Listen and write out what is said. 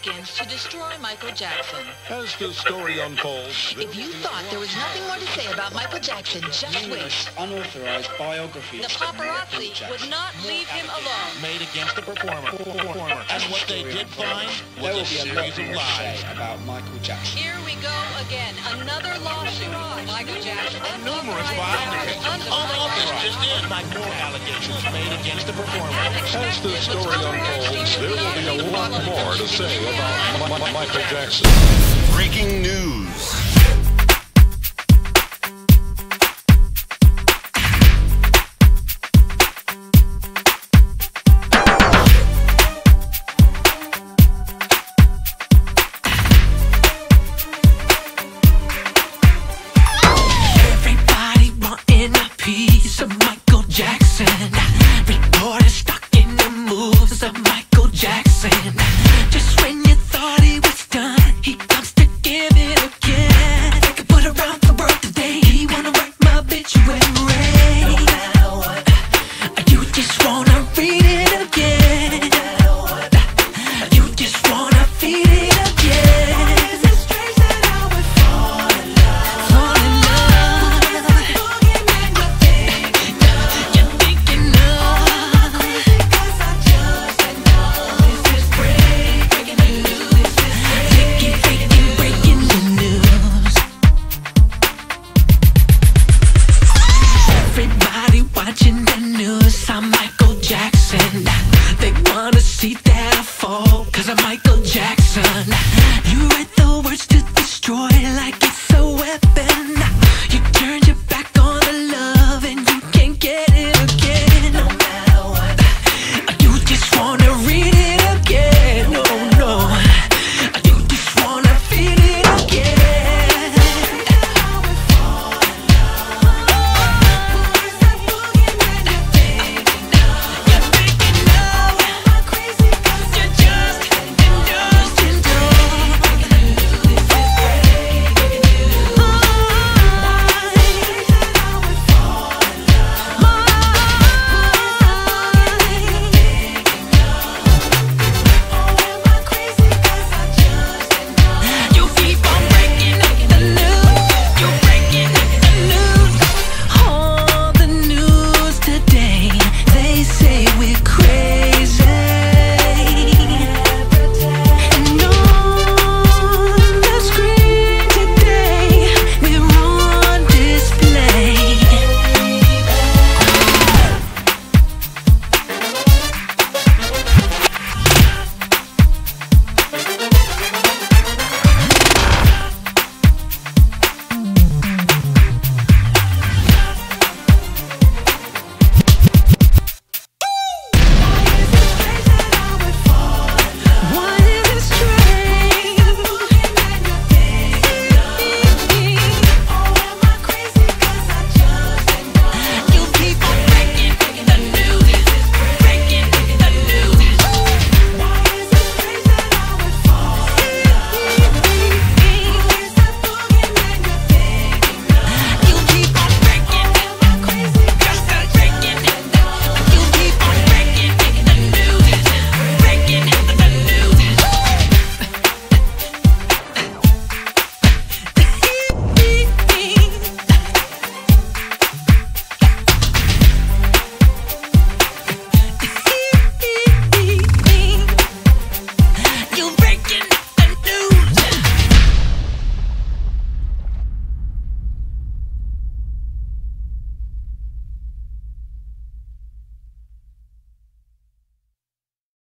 seconds to destroy Michael Jackson. As the story unfolds... If you thought there was nothing more to say about Michael Jackson, just wait. Unauthorized biographies. The paparazzi would not leave him alone. Made against the performer. And what they did find was a series of lies about Michael Jackson. Here we go again. Another lawsuit. Michael Jackson. numerous violations. This just in. Like more allegations made against the performer. As the story unfolds, there will be a lot more to say about Michael Jackson. Breaking news. Everybody wanting a piece of Michael Jackson. Reporters stuck in the moves of Michael Jackson.